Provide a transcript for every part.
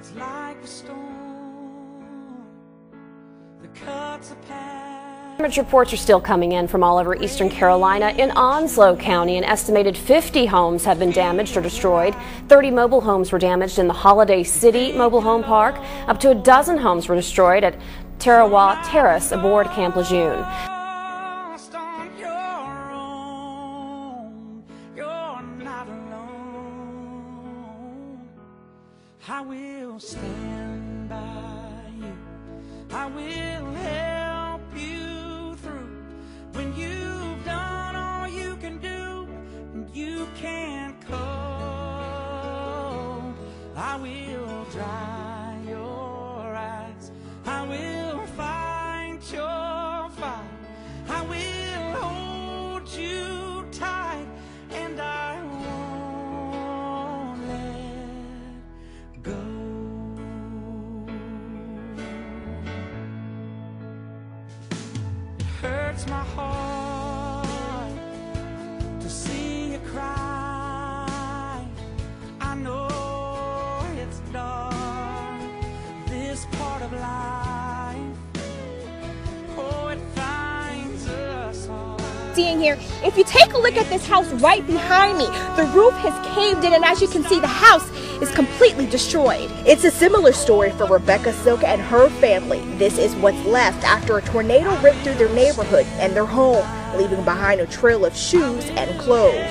It's like a storm that cuts a path. Damage reports are still coming in from all over eastern Carolina. In Onslow County, an estimated 50 homes have been damaged or destroyed. 30 mobile homes were damaged in the Holiday City Mobile Home Park. Up to a dozen homes were destroyed at Tarawa Terrace aboard Camp Lejeune. I will stand by you. I will help you through when you've done all you can do and you can't cope. I will dry your eyes. I will fight your fight. I will hold you tight, and I won't let go. It hurts my heart to see you cry. I know it's dark, this part of life. Oh, it finds us all. Seeing here, if you take a look at this house right behind me, the roof has caved in, and as you can see, the house is completely destroyed. It's a similar story for Rebecca Silk and her family. This is what's left after a tornado ripped through their neighborhood and their home, leaving behind a trail of shoes and clothes.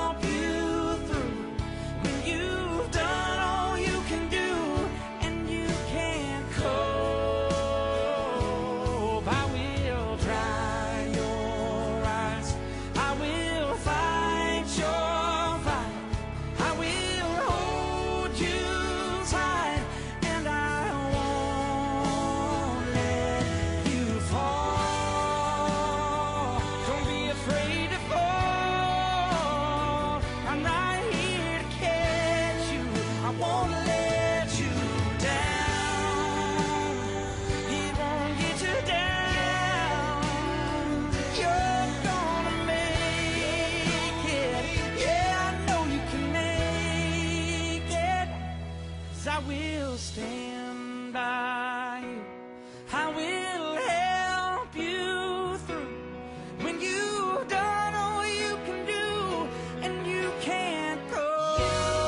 I will stand by you. I will help you through when you've done all you can do and you can't cope.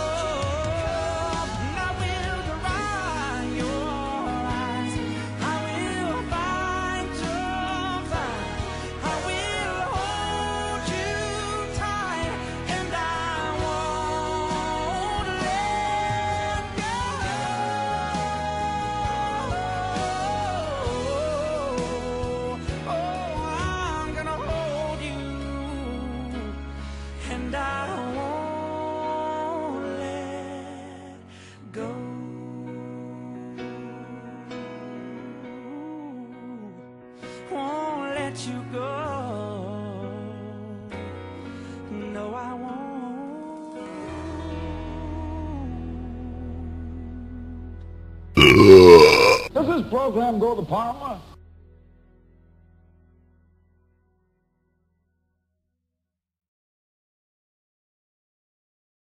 And I will dry your eyes. I will fight your fight. I will hold you tight, and I won't let go. And I won't let go. Won't let you go. No, I won't. Does this program go to Parma?